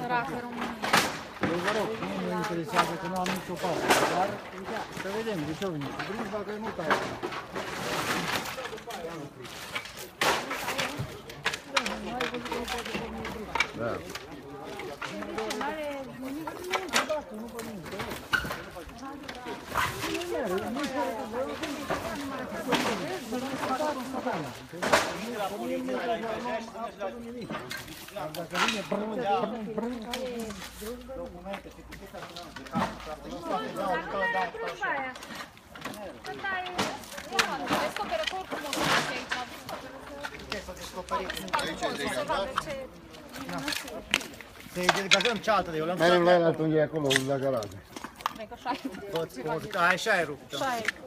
săracă România. Eu vă rog, nu mă interesează că nu am nicio parte, dar să vedem de ce au venit. Prins dacă nu taie. Da. Se degajăm cealaltă de eu le-am Mergem la el atunci acolo, la garaj. Cred că așa e. Așa e rupt.